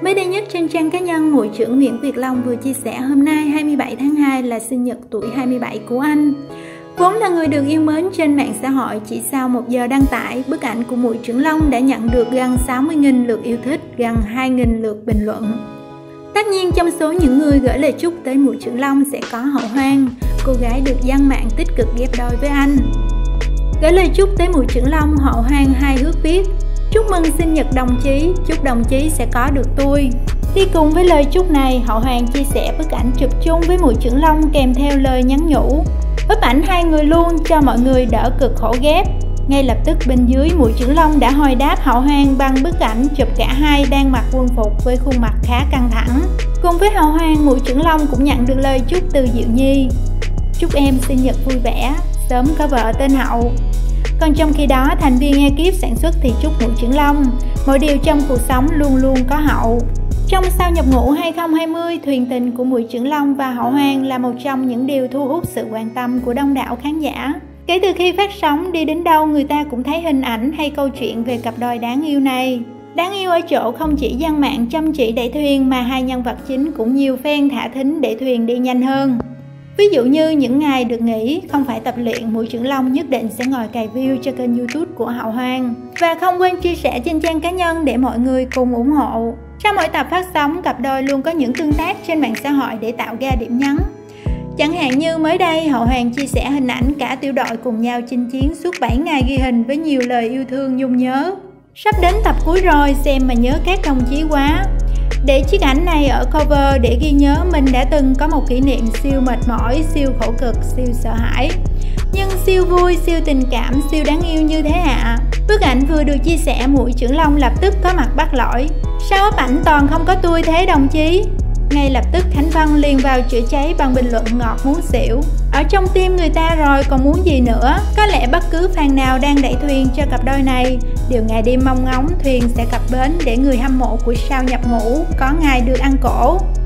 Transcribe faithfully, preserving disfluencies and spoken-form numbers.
Mới đây nhất trên trang cá nhân, Mũi trưởng Nguyễn Việt Long vừa chia sẻ hôm nay hai mươi bảy tháng hai là sinh nhật tuổi hai mươi bảy của anh. Vốn là người được yêu mến trên mạng xã hội, chỉ sau một giờ đăng tải, bức ảnh của Mũi trưởng Long đã nhận được gần sáu mươi nghìn lượt yêu thích, gần hai nghìn lượt bình luận. Tất nhiên trong số những người gửi lời chúc tới Mũi trưởng Long sẽ có Hậu Hoang, cô gái được dân mạng tích cực ghép đôi với anh. Gửi lời chúc tới Mũi trưởng Long, Hậu Hoang hài hước viết: chúc mừng sinh nhật đồng chí, chúc đồng chí sẽ có được tôi. Đi cùng với lời chúc này, Hậu Hoang chia sẻ bức ảnh chụp chung với Mũi trưởng Long kèm theo lời nhắn nhủ. Bức ảnh hai người luôn cho mọi người đỡ cực khổ ghép. Ngay lập tức bên dưới, Mũi trưởng Long đã hồi đáp Hậu Hoang bằng bức ảnh chụp cả hai đang mặc quân phục với khuôn mặt khá căng thẳng. Cùng với Hậu Hoang, Mũi trưởng Long cũng nhận được lời chúc từ Diệu Nhi: chúc em sinh nhật vui vẻ, sớm có vợ tên Hậu. Còn trong khi đó, thành viên ekip sản xuất thì chúc Mũi trưởng Long: mọi điều trong cuộc sống luôn luôn có hậu. Trong Sao nhập ngũ hai không hai không, thuyền tình của Mũi trưởng Long và Hậu Hoang là một trong những điều thu hút sự quan tâm của đông đảo khán giả. Kể từ khi phát sóng, đi đến đâu người ta cũng thấy hình ảnh hay câu chuyện về cặp đôi đáng yêu này. Đáng yêu ở chỗ không chỉ dân mạng chăm chỉ đẩy thuyền mà hai nhân vật chính cũng nhiều fan thả thính để thuyền đi nhanh hơn. Ví dụ như những ngày được nghỉ, không phải tập luyện, Mũi trưởng Long nhất định sẽ ngồi cày view cho kênh YouTube của Hậu Hoang. Và không quên chia sẻ trên trang cá nhân để mọi người cùng ủng hộ. Sau mỗi tập phát sóng, cặp đôi luôn có những tương tác trên mạng xã hội để tạo ra điểm nhấn. Chẳng hạn như mới đây, Hậu Hoang chia sẻ hình ảnh cả tiểu đội cùng nhau chinh chiến suốt bảy ngày ghi hình với nhiều lời yêu thương nhung nhớ. Sắp đến tập cuối rồi, xem mà nhớ các đồng chí quá. Để chiếc ảnh này ở cover để ghi nhớ mình đã từng có một kỷ niệm siêu mệt mỏi, siêu khổ cực, siêu sợ hãi, nhưng siêu vui, siêu tình cảm, siêu đáng yêu như thế ạ. Bức ảnh vừa được chia sẻ, Mũi trưởng Long lập tức có mặt bắt lỗi: sao ấp ảnh toàn không có tôi thế đồng chí? Ngay lập tức Khánh Vân liền vào chữa cháy bằng bình luận ngọt muốn xỉu: ở trong tim người ta rồi còn muốn gì nữa. Có lẽ bất cứ fan nào đang đẩy thuyền cho cặp đôi này đều ngày đêm mong ngóng thuyền sẽ cập bến để người hâm mộ của Sao nhập ngũ có ngày được ăn cổ.